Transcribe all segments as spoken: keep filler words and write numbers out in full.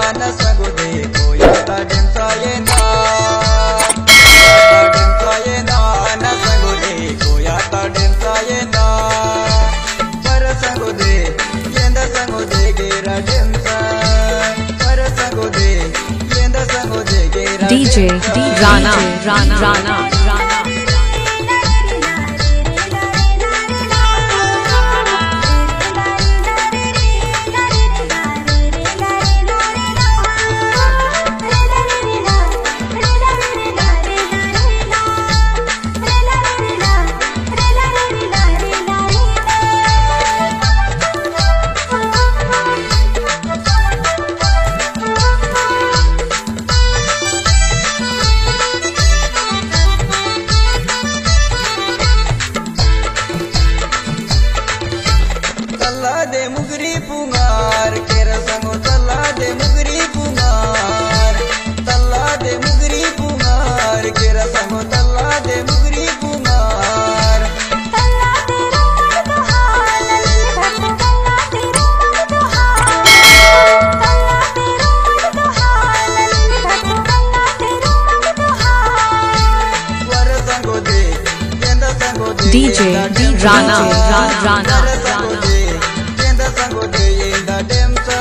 na sango de koyata demsa yena demsa yena na sango de koyata demsa yena para sango de yenda sango de gera demsa para sango de yenda sango de gera D J Rana Rana Rana Rana Mugri पुंगार केरा संगो तल्ला दे मुगरी पुंगार तल्ला दे मुगरी पुंगार केरा संगो तल्ला दे मुगरी पुंगार तल्ला दे Roman दुहाल भक्तो तल्ला दे Roman दुहाल तल्ला दे Roman दुहाल भक्तो तल्ला दे रोमन दुहाल वर संगो दे केंदा संगो दे D J Rana Rana Rana sango de yenda demsa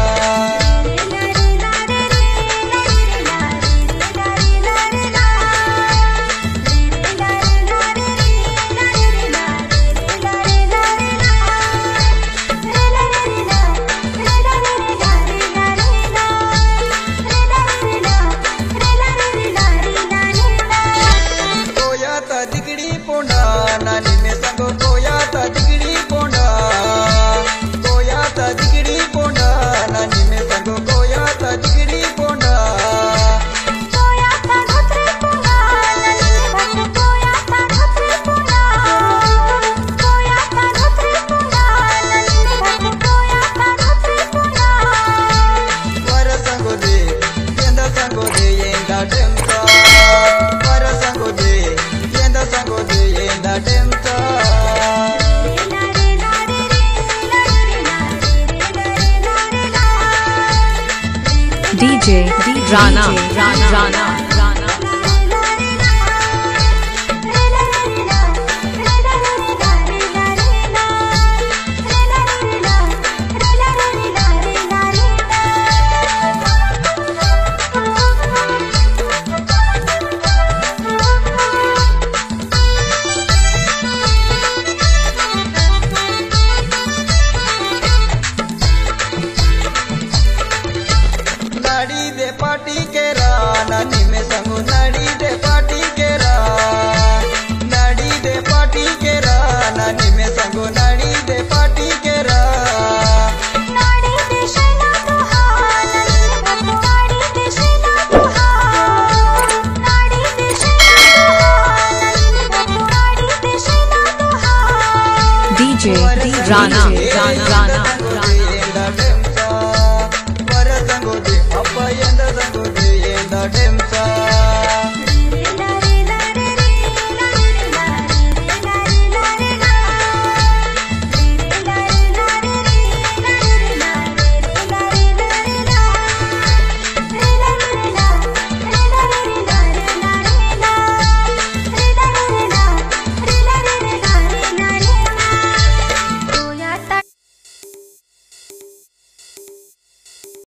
koyata digdi ponda nani me sango koyata digdi ponda digiri ponda nani me sango koyata digiri ponda koyata dhatre ponda nani me bhakto koyata dhatre ponda koyata dhatre ponda nani me bhakto koyata dhatre ponda vara sango de yenda sango de yenda demsa vara sango de yenda sango de yenda demsa D J Rana Rana Rana Rana लाड़ी दे पाटी